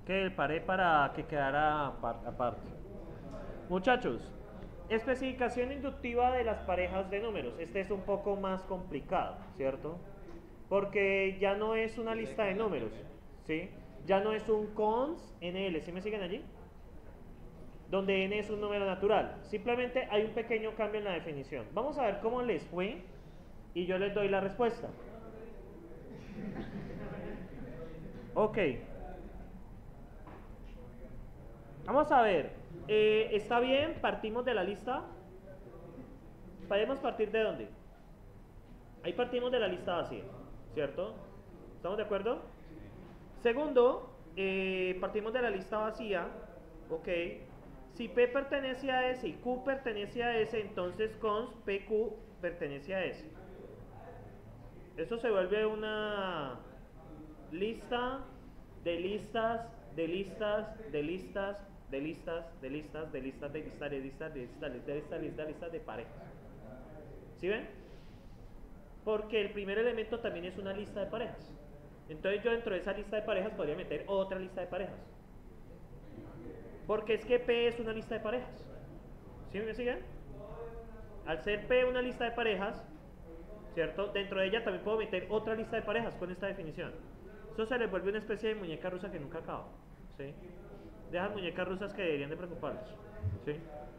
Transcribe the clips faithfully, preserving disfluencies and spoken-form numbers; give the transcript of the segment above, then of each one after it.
que el paré para que quedara aparte. Muchachos, especificación inductiva de las parejas de números. Este es un poco más complicado, ¿cierto? Porque ya no es una lista de números, ¿sí? Ya no es un cons nl, ¿sí me siguen allí? Donde n es un número natural. Simplemente hay un pequeño cambio en la definición. Vamos a ver cómo les fue y yo les doy la respuesta. Ok. Vamos a ver. Eh, ¿Está bien? Partimos de la lista. ¿Podemos partir de dónde? Ahí partimos de la lista vacía, ¿cierto? ¿Estamos de acuerdo? Segundo, eh, partimos de la lista vacía, ok. Si P pertenece a S y Q pertenece a S, entonces cons P Q pertenece a S. Eso se vuelve una lista de listas, de listas, de listas, de listas, de listas, de listas, de listas, de listas, de listas, de listas, de listas, de listas, de listas de parejas. ¿Sí ven? Porque el primer elemento también es una lista de parejas. Entonces yo dentro de esa lista de parejas podría meter otra lista de parejas. Porque es que P es una lista de parejas. ¿Sí me siguen? Al ser P una lista de parejas, ¿cierto? Dentro de ella también puedo meter otra lista de parejas con esta definición. Eso se les vuelve una especie de muñeca rusa que nunca acaba, ¿sí? De esas muñecas rusas que deberían de preocuparlos, ¿sí?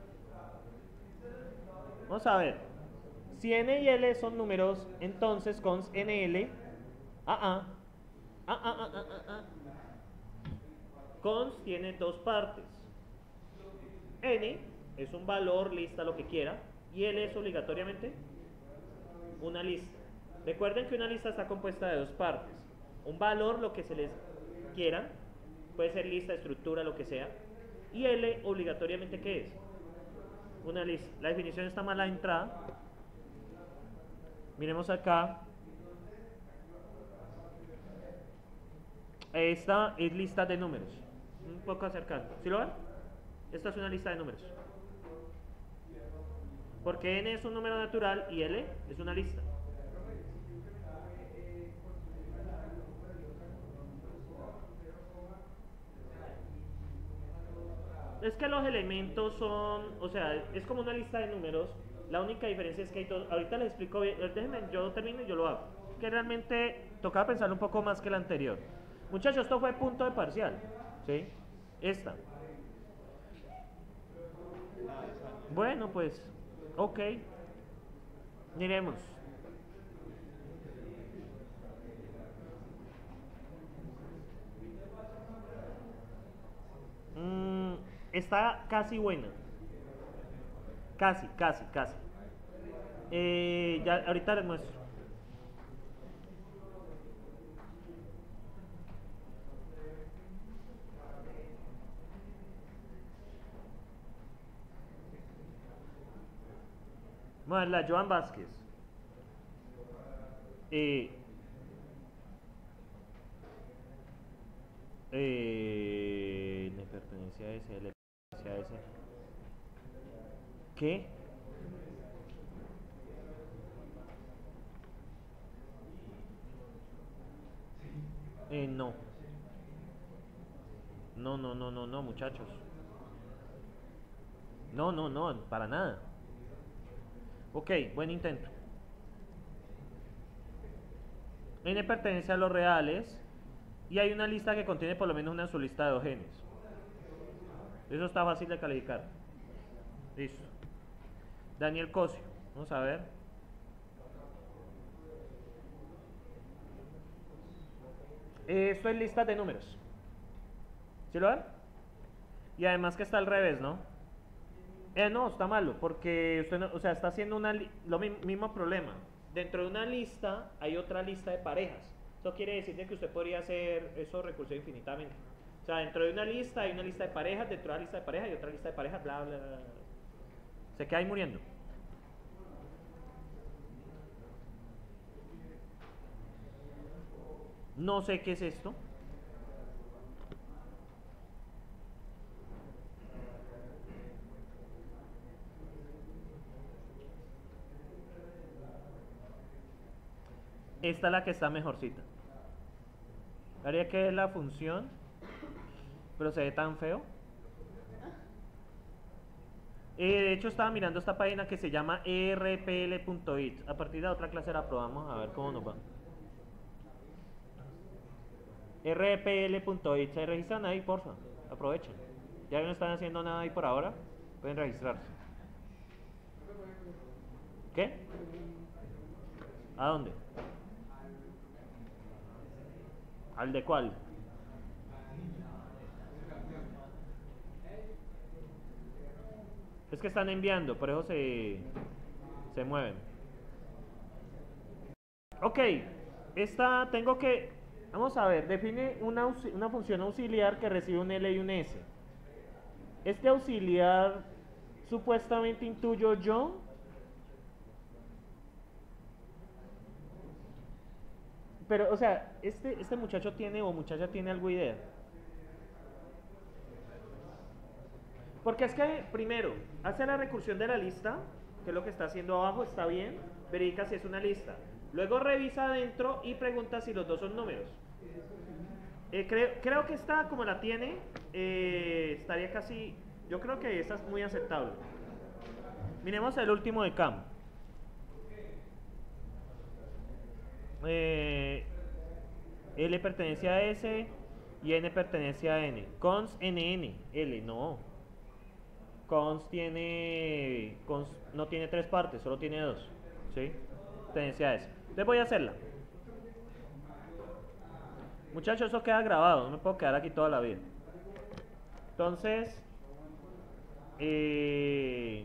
Vamos a ver. Si n y l son números, entonces cons nl, ah, ah, ah, ah, ah, ah, ah. Cons tiene dos partes. N es un valor, lista, lo que quiera, y L es obligatoriamente una lista. Recuerden que una lista está compuesta de dos partes. Un valor, lo que se les quiera, puede ser lista, estructura, lo que sea, y L obligatoriamente, ¿qué es? Una lista. La definición está mal a la entrada. Miremos acá. Esta es lista de números. Un poco acercado. ¿Sí lo ven? Esta es una lista de números. Porque n es un número natural y L es una lista. Es que los elementos son, o sea, es como una lista de números. La única diferencia es que hay dos. Ahorita les explico bien. Déjenme, yo termino y yo lo hago. Que realmente tocaba pensar un poco más que el anterior. Muchachos, esto fue punto de parcial. ¿Sí? Esta. Bueno, pues, ok. Miremos. Mm, está casi buena. Casi, casi, casi. Eh, ya, ahorita les muestro. Bueno, la Joan Vázquez. Eh, eh, le pertenece a ese, le pertenece a ese. ¿Qué? Eh, no. No, no, no, no, no, muchachos. No, no, no, para nada. Ok, buen intento. N pertenece a los reales y hay una lista que contiene por lo menos una sublista de dos genes. Eso está fácil de calificar. Listo. Daniel Cosio. Vamos a ver. Esto es lista de números. ¿Sí lo ven? Y además que está al revés, ¿no? Eh, no, está malo, porque usted no, o sea, está haciendo una lo mismo problema. Dentro de una lista hay otra lista de parejas. Eso quiere decir que usted podría hacer eso recursivo infinitamente. O sea, dentro de una lista hay una lista de parejas, dentro de la lista de parejas hay otra lista de parejas, bla, bla, bla. Se queda ahí muriendo. No sé qué es esto. Esta es la que está mejorcita. Haría que es la función Pero se ve tan feo. Eh, de hecho estaba mirando esta página que se llama e r p l punto i t. A partir de otra clase la probamos a ver cómo nos va. e r p l punto i t. Se registran ahí, porfa. Aprovechen. Ya que no están haciendo nada ahí por ahora, pueden registrarse. ¿Qué? ¿A dónde? ¿Al de cuál? Es que están enviando, por eso se, se mueven. Ok, esta tengo que, vamos a ver, define una, una función auxiliar que recibe un L y un S. Este auxiliar supuestamente intuyo yo. Pero, o sea, este, este muchacho tiene o muchacha tiene algo idea. Porque es que, primero, hace la recursión de la lista, que es lo que está haciendo abajo, está bien, verifica si es una lista. Luego revisa adentro y pregunta si los dos son números. Eh, creo, creo que esta, como la tiene, eh, estaría casi, yo creo que esta es muy aceptable. Miremos el último de Cam. Eh, L pertenece a S y N pertenece a N. Cons N N, L, no. Cons tiene, cons no tiene tres partes, solo tiene dos. ¿Sí? Pertenece a S. Entonces voy a hacerla. Muchachos, eso queda grabado, no me puedo quedar aquí toda la vida. Entonces, eh,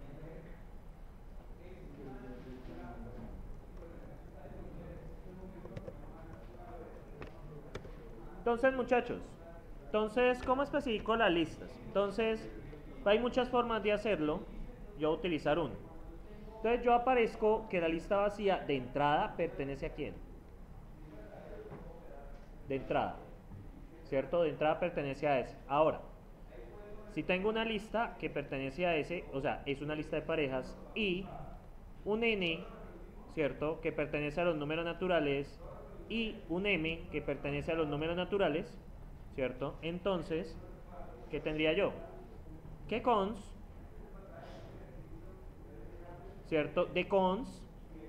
entonces muchachos, entonces, ¿cómo especifico las listas? Entonces, hay muchas formas de hacerlo, yo voy a utilizar una. Entonces yo aparezco que la lista vacía de entrada pertenece a quién. De entrada, ¿cierto? De entrada pertenece a S. Ahora, si tengo una lista que pertenece a S, o sea, es una lista de parejas, y un N, ¿cierto? Que pertenece a los números naturales, y un M que pertenece a los números naturales, ¿cierto? Entonces, ¿qué tendría yo? Que cons, ¿cierto? De cons,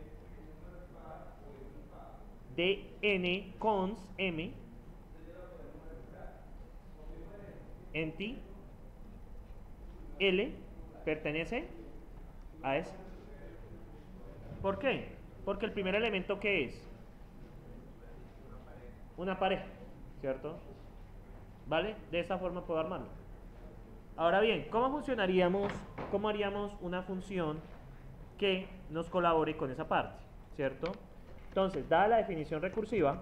de N cons M, enti, L pertenece a S. ¿Por qué? Porque el primer elemento, ¿qué es? Una pareja, ¿cierto? ¿Vale? De esa forma puedo armarlo. Ahora bien, ¿cómo funcionaríamos? ¿Cómo haríamos una función que nos colabore con esa parte? ¿Cierto? Entonces, dada la definición recursiva,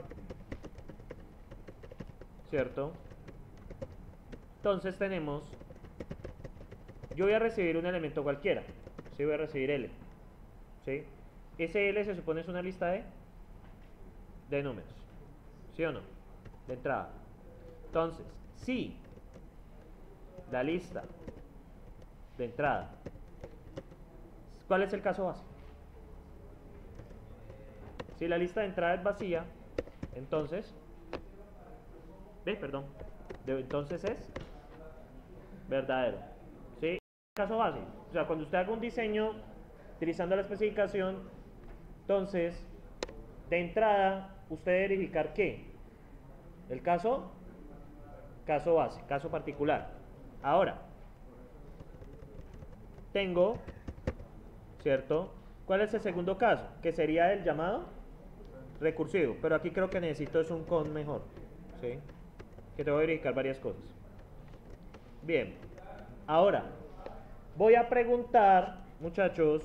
¿cierto? Entonces tenemos, yo voy a recibir un elemento cualquiera, ¿sí? Voy a recibir L, ¿sí? Ese L se supone es una lista de, de números, ¿sí o no? De entrada. Entonces, si la lista de entrada, ¿cuál es el caso base? Si la lista de entrada es vacía, entonces, ve, perdón, de, entonces es verdadero, ¿sí? Caso base, o sea, cuando usted haga un diseño utilizando la especificación, entonces, de entrada, usted debe verificar ¿qué? El caso, caso base, caso particular. Ahora, tengo, ¿cierto? ¿Cuál es el segundo caso? Que sería el llamado recursivo, pero aquí creo que necesito es un con mejor, ¿sí? Que te voy a verificar varias cosas. Bien, ahora voy a preguntar, muchachos.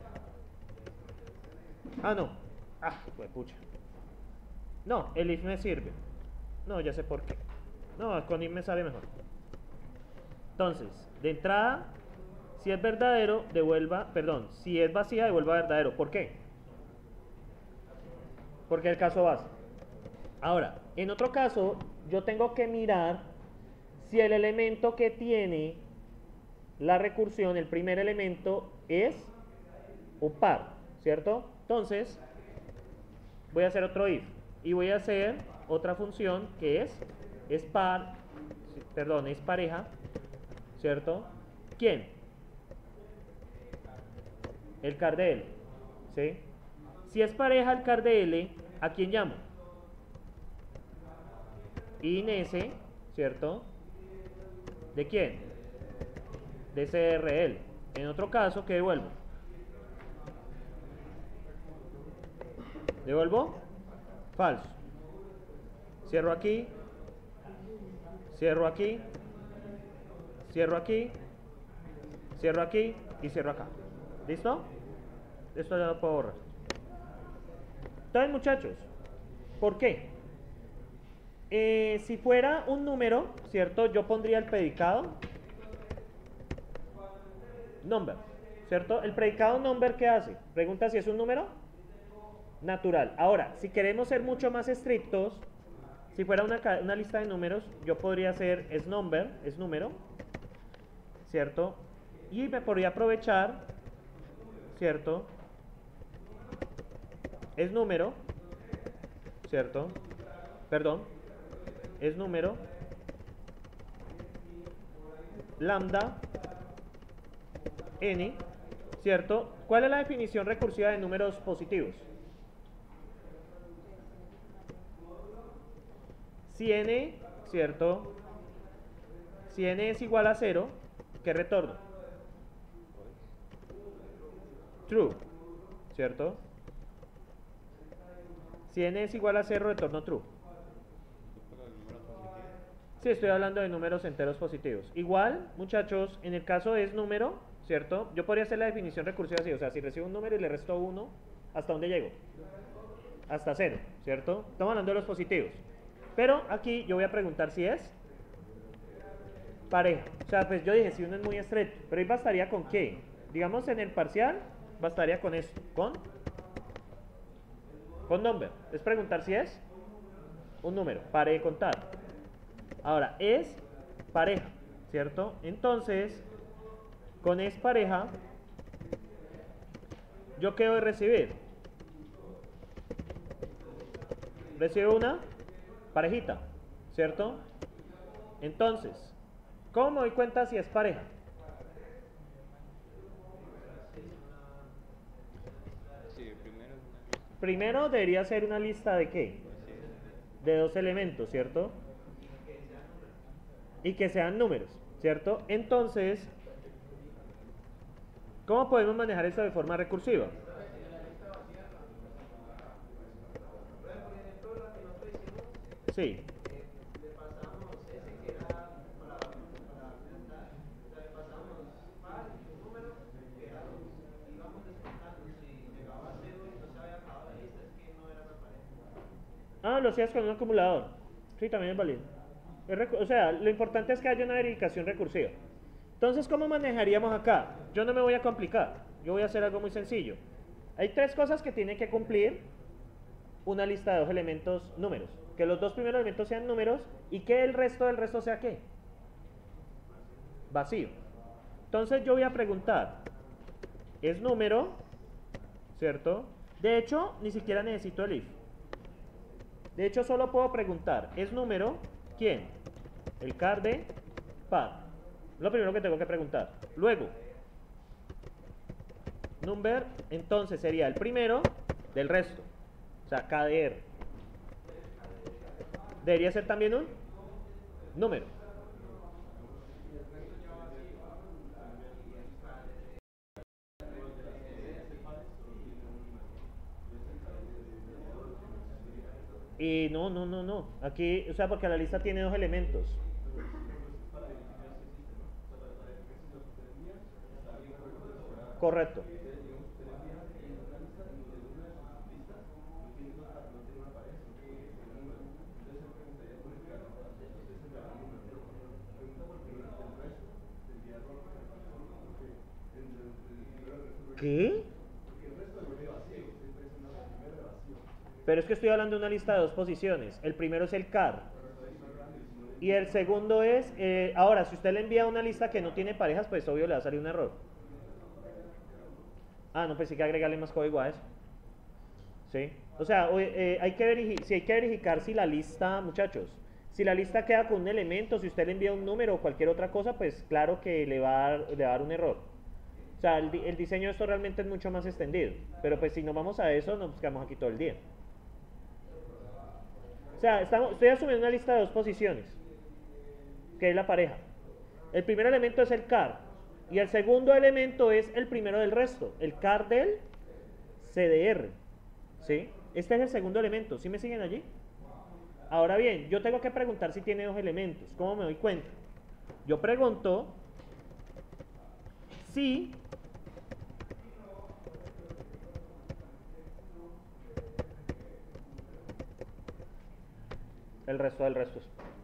Ah, no. Ah, pues pucha. No, el if me sirve. No, ya sé por qué. No, con if me sale mejor. Entonces, de entrada, si es verdadero, devuelva, perdón, si es vacía, devuelva verdadero. ¿Por qué? Porque es el caso base. Ahora, en otro caso, yo tengo que mirar si el elemento que tiene la recursión, el primer elemento, es un par, ¿cierto? Entonces, voy a hacer otro if y voy a hacer otra función que es, es par, perdón, es pareja, ¿cierto? ¿Quién? El car de L, ¿sí? Si es pareja el car de L, ¿a quién llamo? In S, ¿cierto? ¿De quién? De C R L. En otro caso, ¿qué devuelvo? ¿Devuelvo? Falso. Cierro aquí. Cierro aquí. Cierro aquí. Cierro aquí. Y cierro acá. ¿Listo? Esto ya lo puedo borrar. Entonces, muchachos, ¿por qué? Eh, si fuera un número, ¿cierto? Yo pondría el predicado number, ¿cierto? El predicado number, ¿qué hace? Pregunta si es un número natural. Ahora, si queremos ser mucho más estrictos, si fuera una, una lista de números, yo podría hacer es number, es número, ¿cierto? Y me podría aprovechar, ¿cierto? Es número, ¿cierto? Perdón, es número, lambda, n, ¿cierto? ¿Cuál es la definición recursiva de números positivos? Si n, ¿cierto? Si n es igual a cero, ¿qué retorno? True, ¿cierto? Si n es igual a cero, retorno true. Sí, estoy hablando de números enteros positivos. Igual, muchachos, en el caso es número, ¿cierto? Yo podría hacer la definición recursiva así, o sea, si recibo un número y le resto uno, ¿hasta dónde llego? Hasta cero, ¿cierto? Estamos hablando de los positivos. Pero aquí yo voy a preguntar si es pareja. O sea, pues yo dije, si uno es muy estrecho, pero ahí bastaría con qué. Digamos, en el parcial, bastaría con esto, con con number. Es preguntar si es un número, pare de contar. Ahora, es pareja, ¿cierto? Entonces, con es pareja, ¿yo qué voy a recibir? Recibo una parejita, ¿cierto? Entonces, ¿cómo me doy cuenta si es pareja? Primero debería ser una lista de ¿qué? De dos elementos, ¿cierto? Y que sean números, ¿cierto? Entonces, ¿cómo podemos manejar esto de forma recursiva? Sí. Ah, lo hacías con un acumulador. Sí, también es válido. O sea, lo importante es que haya una verificación recursiva. Entonces, ¿cómo manejaríamos acá? Yo no me voy a complicar. Yo voy a hacer algo muy sencillo. Hay tres cosas que tiene que cumplir una lista de dos elementos números. Que los dos primeros elementos sean números y que el resto del resto sea ¿qué? Vacío. Entonces yo voy a preguntar, ¿es número? ¿Cierto? De hecho, ni siquiera necesito el if. De hecho, solo puedo preguntar, ¿es número? ¿Quién? El car de par. Lo primero que tengo que preguntar. Luego, number, entonces sería el primero del resto. O sea, K de R. Debería ser también un número. Y no, no, no, no. Aquí, o sea, porque la lista tiene dos elementos. Correcto. ¿Qué? Pero es que estoy hablando de una lista de dos posiciones. El primero es el car. Y el segundo es, eh, ahora, si usted le envía una lista que no tiene parejas, pues obvio le va a salir un error. Ah, no, pues sí que agregarle más código a eso. ¿Sí? O sea, eh, hay que verificar, si hay que verificar si la lista, muchachos, Si la lista queda con un elemento, si usted le envía un número o cualquier otra cosa, pues claro que le va a dar, le va a dar un error. O sea, el, el diseño de esto realmente es mucho más extendido. Pero pues si nos vamos a eso, nos quedamos aquí todo el día. O sea, estamos, estoy asumiendo una lista de dos posiciones, que es la pareja. El primer elemento es el car, y el segundo elemento es el primero del resto, el car del C D R. ¿Sí? Este es el segundo elemento. ¿Sí me siguen allí? Ahora bien, yo tengo que preguntar si tiene dos elementos. ¿Cómo me doy cuenta? Yo pregunto si el resto del resto.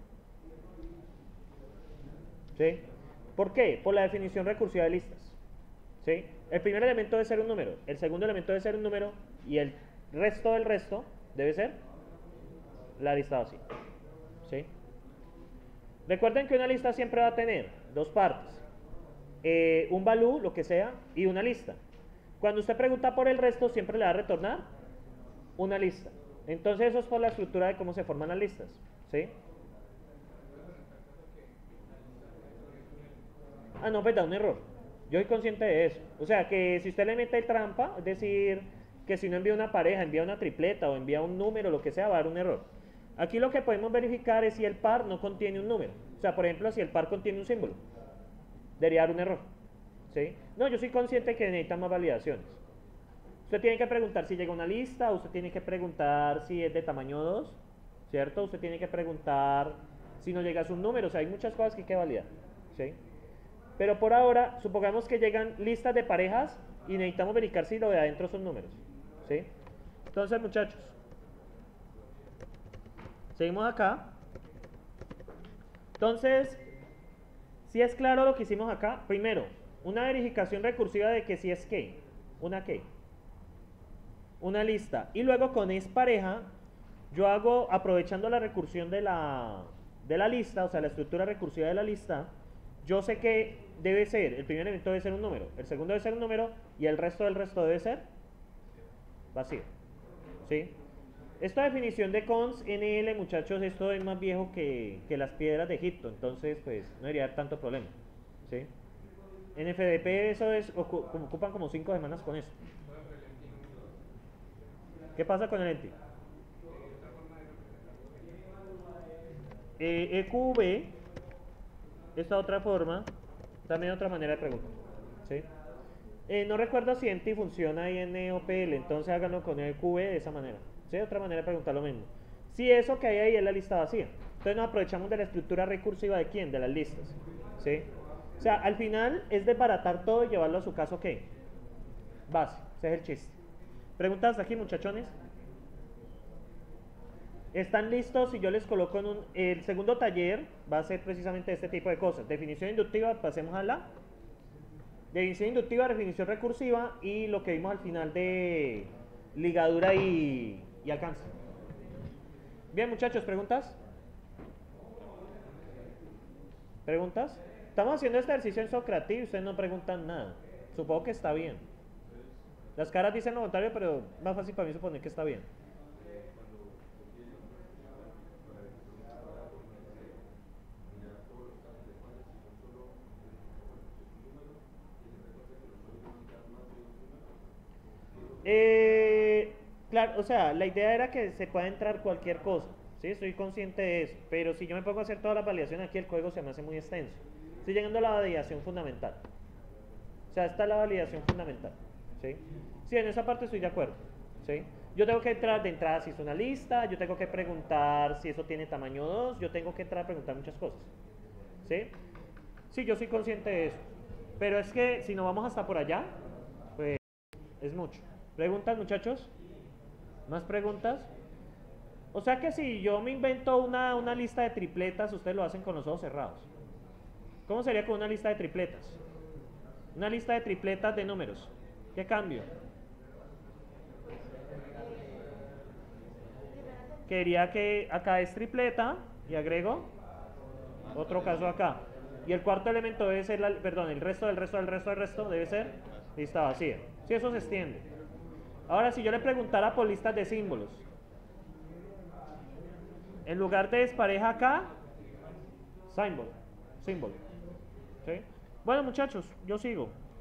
¿Sí? ¿Por qué? Por la definición recursiva de listas. ¿Sí? El primer elemento debe ser un número, el segundo elemento debe ser un número y el resto del resto debe ser la lista vacía. ¿Sí? Recuerden que una lista siempre va a tener dos partes, eh, un value, lo que sea, y una lista. Cuando usted pregunta por el resto, siempre le va a retornar una lista. Entonces eso es por la estructura de cómo se forman las listas. ¿Sí? Ah, no, pues da un error. Yo soy consciente de eso. O sea, que si usted le mete trampa, es decir, que si no envía una pareja, envía una tripleta o envía un número, lo que sea, va a dar un error. Aquí lo que podemos verificar es si el par no contiene un número. O sea, por ejemplo, si el par contiene un símbolo, debería dar un error. ¿Sí? No, yo soy consciente que necesita más validaciones. Usted tiene que preguntar si llega una lista, usted tiene que preguntar si es de tamaño dos, ¿cierto? Usted tiene que preguntar si no llega a un número. O sea, hay muchas cosas que hay que validar. ¿Sí? Pero por ahora, supongamos que llegan listas de parejas y necesitamos verificar si lo de adentro son números. ¿Sí? Entonces, muchachos, seguimos acá. Entonces, si es claro lo que hicimos acá, primero, una verificación recursiva de que si es key, una key, una lista. Y luego con es pareja, yo hago, aprovechando la recursión de la, de la lista, o sea, la estructura recursiva de la lista, yo sé que debe ser, el primer elemento debe ser un número, el segundo debe ser un número y el resto del resto debe ser vacío. ¿Sí? Esta definición de cons N L, muchachos, esto es más viejo que, que las piedras de Egipto, entonces pues no debería haber tanto problema. ¿Sí? En F D P eso es, ocupan como cinco semanas con eso. ¿Qué pasa con el enti? Eh, E Q V, esta otra forma, también otra manera de preguntar. ¿Sí? Eh, no recuerdo si enti funciona ahí en E O P L, entonces háganlo con E Q V de esa manera. ¿Sí? Otra manera de preguntar lo mismo. Si eso que hay ahí es la lista vacía, entonces nos aprovechamos de la estructura recursiva de quién, de las listas. ¿Sí? O sea, al final es desbaratar todo y llevarlo a su caso ¿qué? Base, ese es el chiste. ¿Preguntas aquí, muchachones? ¿Están listos? Si yo les coloco en un... El segundo taller va a ser precisamente este tipo de cosas. Definición inductiva, pasemos a la... Definición inductiva, definición recursiva y lo que vimos al final de ligadura y, y alcance. Bien, muchachos, ¿preguntas? ¿Preguntas? Estamos haciendo este ejercicio en Socrates y ustedes no preguntan nada. Supongo que está bien. Las caras dicen lo contrario, pero más fácil para mí suponer que está bien. Eh, claro, o sea, la idea era que se pueda entrar cualquier cosa, ¿sí? Estoy consciente de eso, pero si yo me pongo a hacer todas las validaciones aquí, el código se me hace muy extenso. Estoy llegando a la validación fundamental. O sea, esta es la validación fundamental, ¿sí? Sí, en esa parte estoy de acuerdo, ¿sí? Yo tengo que entrar de entrada si es una lista, yo tengo que preguntar si eso tiene tamaño dos, yo tengo que entrar a preguntar muchas cosas, ¿sí? Sí, yo soy consciente de eso, pero es que si no vamos hasta por allá, pues es mucho. ¿Preguntas, muchachos? ¿Más preguntas? O sea que si yo me invento una, una lista de tripletas, ustedes lo hacen con los ojos cerrados. ¿Cómo sería con una lista de tripletas? Una lista de tripletas de números. ¿Qué cambio? Quería que acá es tripleta y agrego otro caso acá. Y el cuarto elemento debe ser, la, perdón, el resto del resto del resto del resto debe ser lista vacía. Si eso se extiende. Ahora, si yo le preguntara por listas de símbolos, En lugar de despareja acá, symbol, symbol. ¿Sí? Bueno, muchachos, yo sigo.